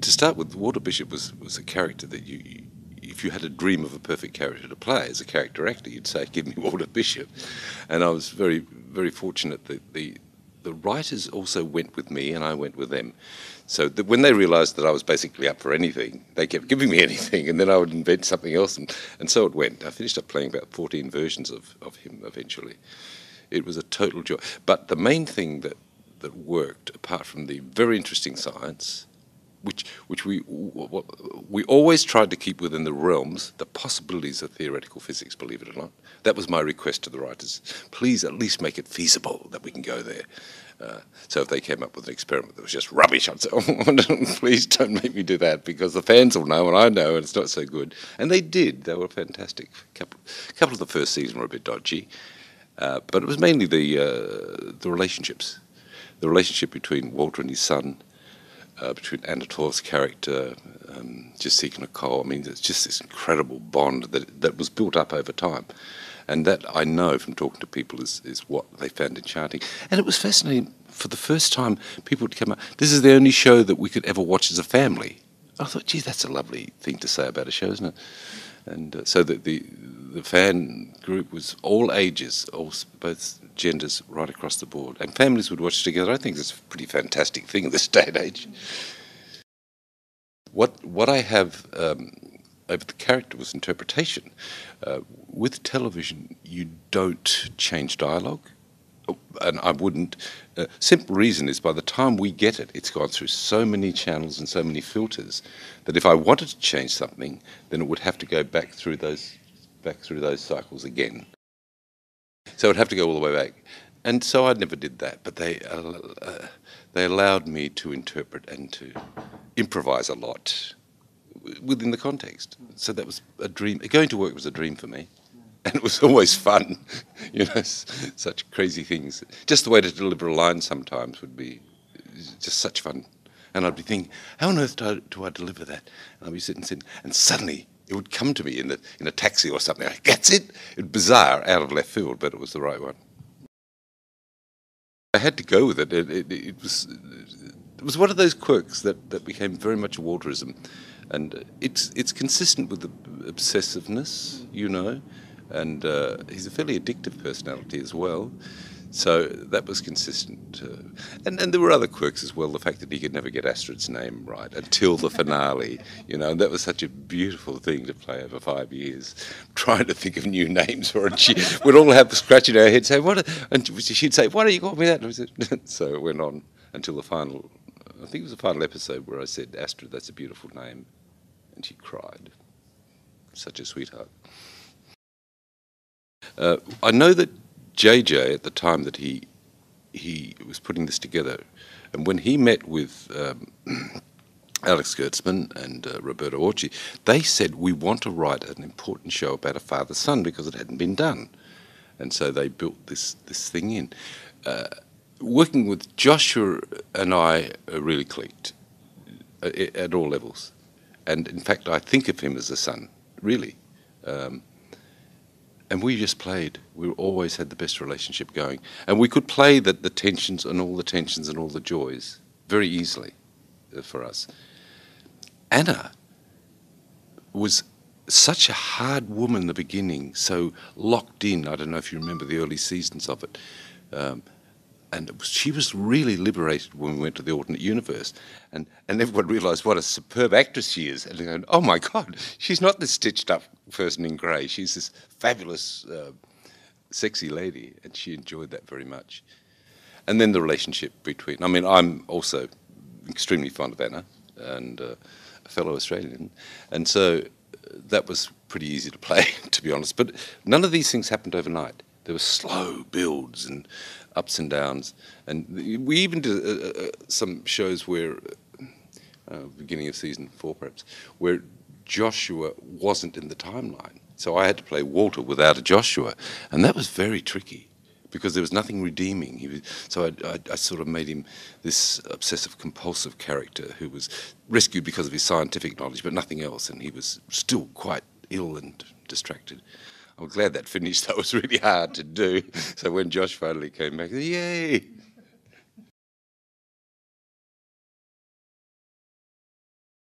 to start with, Walter Bishop was a character that if you had a dream of a perfect character to play as a character actor, you'd say, "Give me Walter Bishop," and I was very, very fortunate that the writers also went with me and I went with them. So that when they realised that I was basically up for anything, they kept giving me anything, and then I would invent something else, and so it went. I finished up playing about 14 versions of him eventually. It was a total joy. But the main thing that worked, apart from the very interesting science, which we always tried to keep within the realms, the possibilities of theoretical physics, believe it or not. That was my request to the writers. Please at least make it feasible that we can go there. So if they came up with an experiment that was just rubbish, I'd say, "Oh, please don't make me do that, because the fans will know and I know and it's not so good." And they did. They were fantastic. A couple of the first season were a bit dodgy, but it was mainly the relationships. The relationship between Walter and his son, between Anatole's character, Jessica Nicole. I mean, it's just this incredible bond that was built up over time. And that, I know from talking to people, is what they found enchanting. And it was fascinating. For the first time, people would come up, "This is the only show that we could ever watch as a family." I thought, "Gee, that's a lovely thing to say about a show, isn't it?" And so the fan group was all ages, both genders, right across the board. And families would watch together. I think it's a pretty fantastic thing in this day and age. What I have over the character was interpretation. With television, you don't change dialogue, and I wouldn't. Simple reason is, by the time we get it, it's gone through so many channels and so many filters that if I wanted to change something, then it would have to go back through those cycles again. So it'd have to go all the way back. And so I never did that, but they allowed me to interpret and to improvise a lot within the context. So that was a dream. Going to work was a dream for me, and it was always fun. Such crazy things. Just the way to deliver a line sometimes would be just such fun. And I'd be thinking, "How on earth do I deliver that?" And I'd be sitting, and suddenly it would come to me in a taxi or something. That's it. It was bizarre, out of left field, but it was the right one. I had to go with it. It was one of those quirks that became very much a Walterism, and it's consistent with the obsessiveness, and he's a fairly addictive personality as well. So that was consistent. And there were other quirks as well, the fact that he could never get Astrid's name right until the finale, and that was such a beautiful thing to play over 5 years, trying to think of new names for it. We'd all have scratching our heads, saying, and she'd say, "Why don't you call me that?" And I said, so it went on until the final, I think it was the final episode where I said, "Astrid, that's a beautiful name." And she cried. Such a sweetheart. I know that JJ, at the time that he was putting this together, and when he met with Alex Kurtzman and Roberto Orci, they said, "We want to write an important show about a father-son," because it hadn't been done. And so they built this thing in. Working with Joshua and I really clicked at all levels. And in fact, I think of him as a son, really. And we just played. We always had the best relationship going. And we could play the tensions and all the joys very easily for us. Anna was such a hard woman in the beginning, so locked in. I don't know if you remember the early seasons of it. And she was really liberated when we went to the alternate universe. And everyone realised what a superb actress she is. And they're going, "Oh my God, she's not this stitched up person in grey. She's this fabulous, sexy lady." And she enjoyed that very much. And then the relationship between, I'm also extremely fond of Anna, and a fellow Australian. And so that was pretty easy to play, to be honest. But none of these things happened overnight. There were slow builds and ups and downs. And we even did some shows where, beginning of season 4 perhaps, where Joshua wasn't in the timeline. So I had to play Walter without a Joshua. And that was very tricky, because there was nothing redeeming. So I sort of made him this obsessive-compulsive character who was rescued because of his scientific knowledge, but nothing else. And he was still quite ill and distracted. I'm glad that finished. That was really hard to do. So when Josh finally came back, yay!